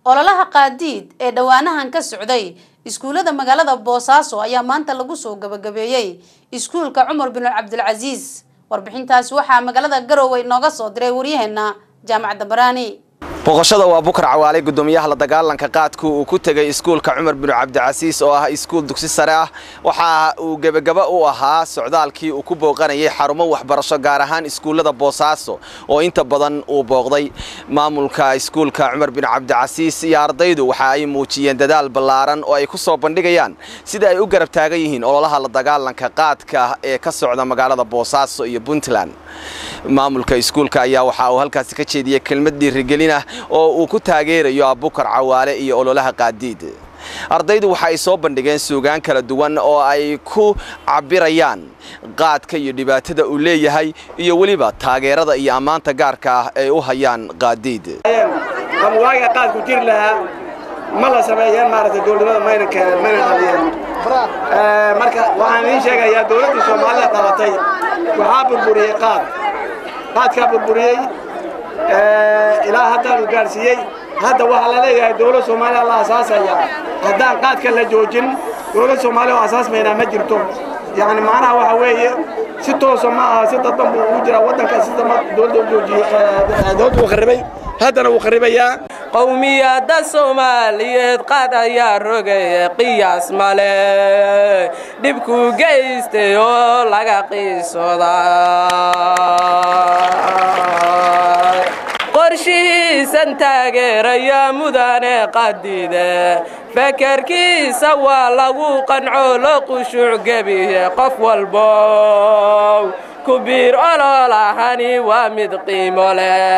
ololaha qaadiid ee dhawaanahan ka socday iskuulada magaalada Boosaaso ayaa maanta lagu soo gabagabeeyay iskuulka Cumar bin Abdul Aziz warbixintaas waxa magaalada Garowe nooga soo diray wariyaheena Jaamacadda Baraani boqoshada waa Bukar Cawaale gudoomiyaha la dagaalanka qaadku uu ku tagay iskuulka Cumar bin Abdul Aziz oo ah iskuul dugsi sare ah waxa uu gabagaba u ahaa socdaalkii uu ku booqanayay xarumo waxbarasho gaar ahaan iskuulada Boosaaso oo inta badan uu booqday maamulka iskuulka Cumar bin Abdul Aziz iyo ardaydu waxa ay muujiyeen dadaal ballaaran oo ay ku soo bandhigayaan sida ay u garab taagan yihiin ololaha la dagaalanka qaadka ee ka socda magaalada Boosaaso iyo Puntland maamulka iskuulka ayaa waxa uu halkaas ka jeediyay kelmad dhiirigelin ah oo uu ku taageerayo Bukar Cawaale iyo ololaha qaadiid ardaydu waxa ay soo bandhigeen suugaan kala duwan oo ay ku cabirayaan qaadka iyo dhibaatada uu leeyahay iyo waliba taageerada iyo amaanta gaarka ah ee u hayaan qaadiid amwaaga qaadku jir laha ma la sameeyeen maaragtay dawladda mayna qaliyeen marka waxaan idin sheegayaa dawladda Soomaaliya qabatay waxa burburiyay qaadka burburiyay ilaa hadda uu gaarsiiyay hadda waxa la leeyahay dawladda Soomaaliya la asaasaya haddaan qaadka la joojin dawladda Soomaaliya oo asaas meena ma jirto يعني معناها وحويه ستة سماها ستة ضم وجرا ودك ستة ما دول جوجي دول وخربي هذا أنا وخربي يا قومية الصومالية قد يا رجع قياس ماله دبكو جيستيو لقى قيسودا قرشي سنتاجر يا مدن قديدة فكر كي سوى لو قنعو لقشع جبيه قف والبو كبير على لحني ومد قيمة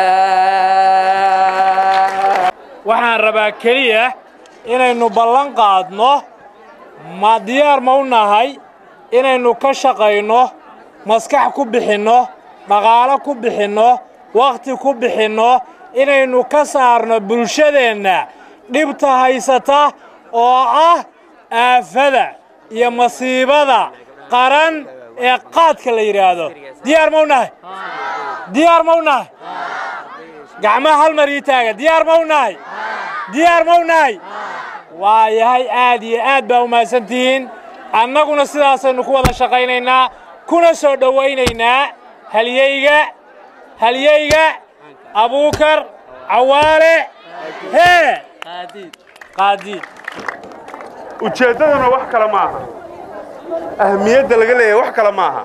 waxaan rabaa kaliya inaynu ballan qaadno ma diyaar ma u nahay inaynu ka shaqeyno maskax ku bixino dhaqaale ku bixino waqti ku bixino inaynu ka saarno bulshadeena dhibta haysata oo ah aafada iyo masiibada qaran ee qaadka la yiraahdo diyaar ma u nahay gacmaha hal mar ii taaga diyaar ma u nahay waayahay aad iyo aad baa u mahadsantihiin annaguna sidaasaynu ku wada shaqaynaynaa kuna soo dhawaynaynaa halyeyga Bukar Cawaale qaadiid ujeedaduna wax kala maaha ahmiyadda laga leeyahay wax kala maaha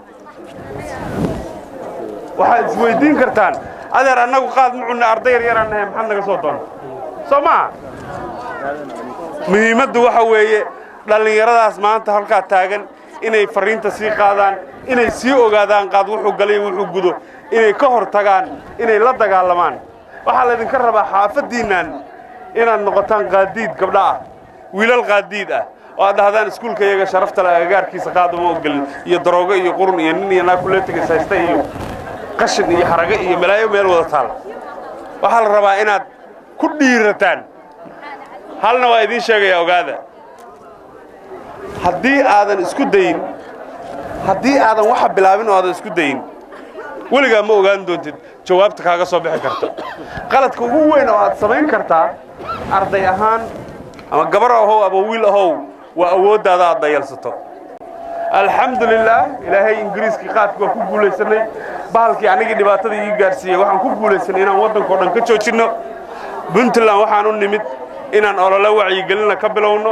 waxa isweydiin kartaan adeer annagu qaad mucuna arday yar aan nahay maxad naga soo doon Soomaa muhiimaddu waxa weeye dhalinyaradaas maanta halka taagan inay fariinta sii qaadaan inay sii ogaadaan qaad wuxuu galay wuxuu gudo inay ka hor tagaan inay la dagaalamaan waxa la idin ka rabaa xaafadiinaan inaad noqotaan qaadiid gabdha ah wiilal qaadiid ah oo aad dhahdaan iskuulka iyaga sharafta la agaarkiisa qaadamo oo galin iyo daroogo iyo qurun iyo nin iyo naakuleetiga saystay iyo qashin iyo xaraga iyo malaayo meel wada taal waxa la rabaa inaad ku dhiirataan halna waa idin sheegaya ogaada haddii aadan isku dayin haddii aadan waxa bilaabin oo aadan isku dayin weligaa ma ogaan doontid jawaabta kaaga soo bixi karto qaladka ugu weyn oo aad samayn kartaa arday ahaan ama gabar ahow ama wiil ahow waa awooddaada aad dayalsato alxamdulillah ilaahay ingiriiski qaadku waa ku guulaysanay bahalkii anigii dhibaatada ii gaarsiiyay waxaan ku guulaysanay inaan waddankoo dhan ka joojinno Puntland waxaan u nimid inaan olole wacyigelin ka bilowno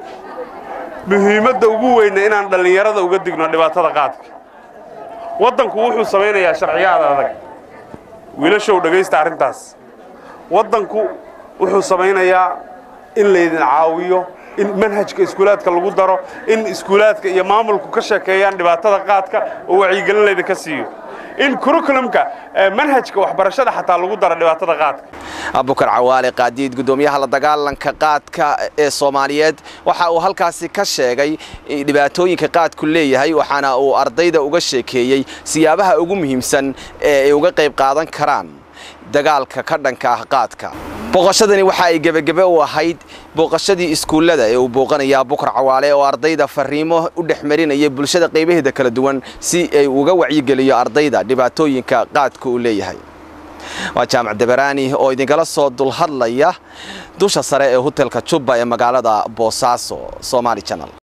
muhiimadda ugu weyn inaan dhalinyarada uga digno dhibaatada qaadka waddanku wuxuu samaynayaa sharciyada adag wiilashow dhageysta arrintaas waddanku wuxuu samaynayaa in la idin caawiyo in manhajka iskuulaadka lagu daro in iskuulaadka iyo maamulku ka sheekeeyaan dhibaatada qaadka oo wacyigelin la idin ka siiyo in curriculumka manhajka waxbarashada xataa lagu daro dhibaatada qaadka Bukar Cawaale qaadiid gudoomiyaha la dagaalanka qaadka ee Soomaaliyeed waxa uu halkaasi ka sheegay dhibaatooyinka qaadku leeyahay waxaana uu ardayda uga sheekeeyay siyaabaha ugu muhiimsan ee ay uga qayb qaadan karaan dagaalka ka dhanka ah qaadka boqoshadani waxa ay gabagaba u ahayd boqoshadii iskuulada ee uu booqanaya Bukar Cawaale oo ardayda fariimo u dhexmarinaya bulshada qaybaheeda kala duwan si ay uga wacyigeliyo ardayda dhibaatooyinka qaadku u leeyahay waa jaamac dabaraani oo idinkala soo dulhadlaya dusha sare ee hotelka Jubba ee magaalada Boosaaso Somali Channel.